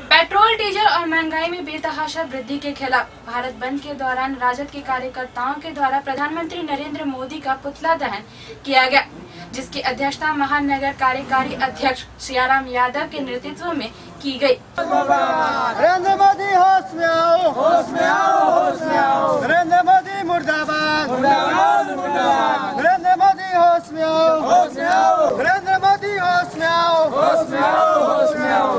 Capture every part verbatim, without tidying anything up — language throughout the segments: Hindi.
पेट्रोल, डीजल और महंगाई में बेतहाशा वृद्धि के खिलाफ भारत बंद के दौरान राजद के कार्यकर्ताओं के द्वारा प्रधानमंत्री नरेंद्र मोदी का पुतला दहन किया गया, जिसकी अध्यक्षता महानगर कार्यकारी अध्यक्ष सियाराम यादव के नेतृत्व में की गई। नरेंद्र मोदी होश में आओ, होश में आओ, होश में आओ। नरेंद्र मोदी मुर्दाबाद, मुर्दाबाद, मुर्दाबाद। नरेंद्र मोदी होश में आओ, होश में आओ। नरेंद्र मोदी होश में आओ, होश में आओ, होश में आओ।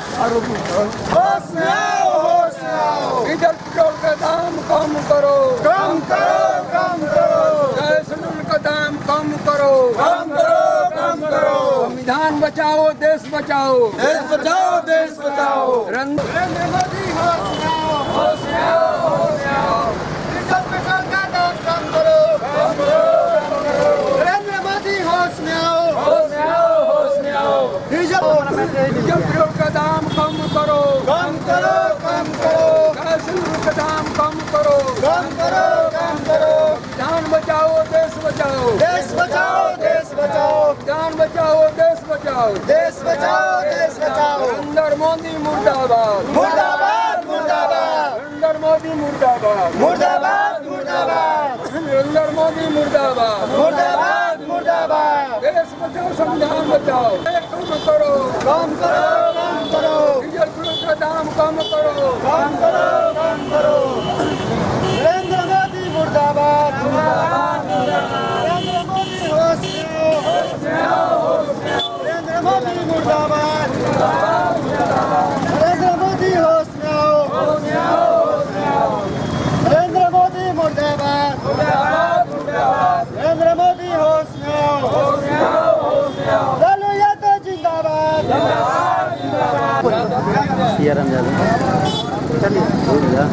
होश में आओ, होश में आओ। डीजल पेट्रोल का दाम कम करो, कम करो, कम करो। गैस का दाम कम करो, कम करो, कम करो। संविधान बचाओ, देश बचाओ, देश बचाओ, देश बचाओ। नरेंद्र मोदी होश में आओ, होश में आओ, होश में आओ। डीजल पेट्रोल का दाम कम करो, कम करो, कम करो। नरेंद्र मोदी होश में आओ, होश में आओ, होश में आओ। डीजल डीजल पेट्रोल का दाम कम करो, कम करो, कम करो। गैस का दाम कम करो, कम करो, कम करो। संविधान बचाओ, देश बचाओ, देश बचाओ, देश बचाओ। संविधान बचाओ, देश बचाओ, देश बचाओ, देश बचाओ। नरेंद्र मोदी मुर्दाबाद, मुर्दाबाद, मुर्दाबाद। नरेंद्र मोदी मुर्दाबाद, मुर्दाबाद, मुर्दाबाद। नरेंद्र मोदी मुर्दाबाद, मुर्दाबाद, मुर्दाबाद। देश बचाओ, संविधान बचाओ, कम करो, कम करो, कम करो। डीजल पेट्रोल का दाम कम करो, कम करो, कम करो। नरेंद्र मोदी मुर्दाबाद, मुर्दाबाद, मुर्दाबाद। नरेंद्र मोदी होश में आओ, होश में आओ, होश में आओ। नरेंद्र मोदी मुर्दाबाद, मुर्दाबाद, मुर्दाबाद। नरेंद्र मोदी होश में आओ, होश में आओ, होश में आओ। नरेंद्र मोदी मुर्दाबाद, मुर्दाबाद, मुर्दाबाद। नरेंद्र मोदी होश में आओ, होश में आओ, होश में आओ। लालू यादव जिंदाबाद, जिंदाबाद, जिंदाबाद। सियाराम यादव चलिए भूल जा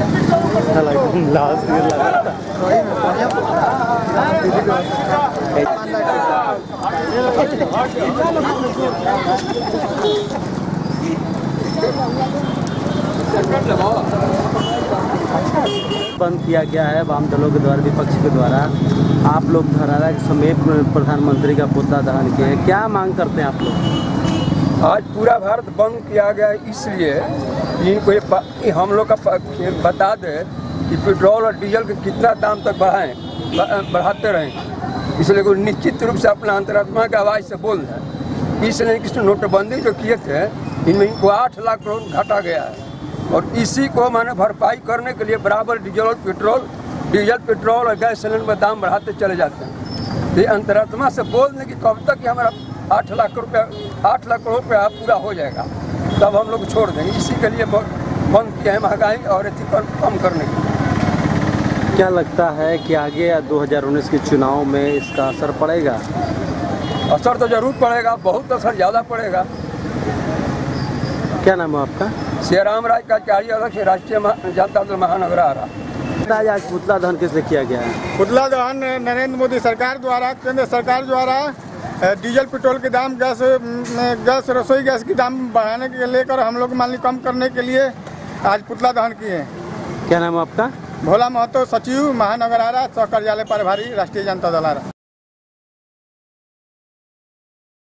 लास्ट में लगा बंद किया गया है वाम दलों के द्वारा, विपक्ष के द्वारा। आप लोग धरारा समेत प्रधानमंत्री का पुतला दहन किए, क्या मांग करते हैं आप लोग? आज पूरा भारत बंद किया गया है, इसलिए इनको ये हम लोग का बता दें कि पेट्रोल और डीजल के कितना दाम तक बढ़ाएं, बढ़ाते रहें। इसलिए कोई निश्चित रूप से अपना अंतरात्मा की आवाज़ से बोल रहे। इसलिए किसी नोटबंदी जो किए थे इनमें इनको आठ लाख करोड़ घाटा गया है, और इसी को मैंने भरपाई करने के लिए बराबर डीजल और पेट्रोल डीजल पेट्रोल और गैस सिलेंडर में दाम बढ़ाते चले जाते हैं। तो ये अंतरात्मा से बोल दें कि कब तक कि हमारा आठ लाख रुपया आठ लाख करोड़ रुपया पूरा हो जाएगा, तब हम लोग छोड़ देंगे। इसी के लिए बंद किया है, महंगाई और एथी कम करने के लिए। क्या लगता है कि आगे दो हज़ार उन्नीस के चुनाव में इसका असर पड़ेगा? असर तो जरूर पड़ेगा, बहुत असर ज़्यादा पड़ेगा। क्या नाम है आपका? सियाराम राय का कार्य अध्यक्ष, राष्ट्रीय जनता दल महानगर आ रहा। आज पुतला दहन किस लिए किया गया है? पुतला दहन नरेंद्र मोदी सरकार द्वारा, केंद्र सरकार द्वारा डीजल पेट्रोल के दाम, गैस गैस रसोई गैस की दाम बढ़ाने के लेकर हम लोग मान ली कम करने के लिए आज पुतला दहन किए हैं। क्या नाम है आपका? भोला महतो, सचिव महानगर आ रहा, सह कार्यालय प्रभारी, राष्ट्रीय जनता दल आ रहा।